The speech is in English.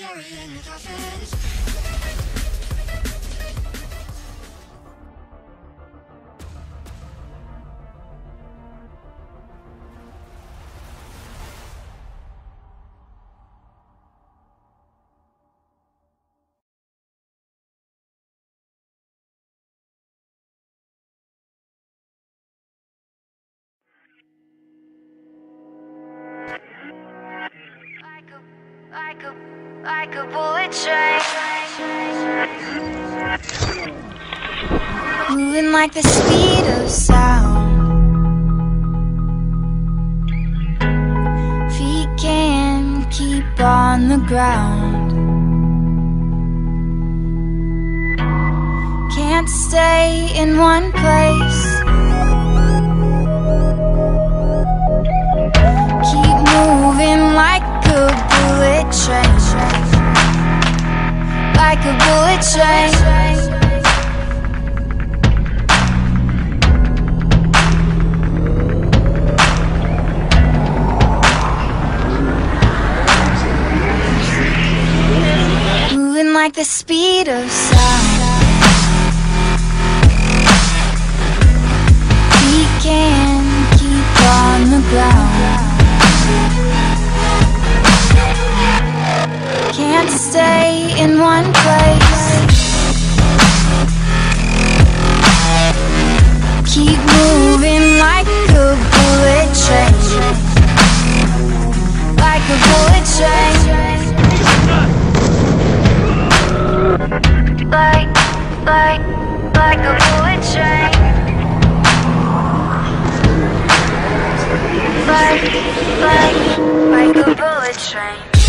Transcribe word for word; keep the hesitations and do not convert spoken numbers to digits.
carrying the coffins. Like a, like a bullet train, moving like the speed of sound. Feet can't keep on the ground. Can't stay in one place. Keep moving like a bullet train, like a bullet train. Moving like the speed of sound. We can't keep on the ground. Can't stay in one place. Keep moving like a bullet train, like a bullet train. Like, like, like a bullet train. Like, like, like a bullet train.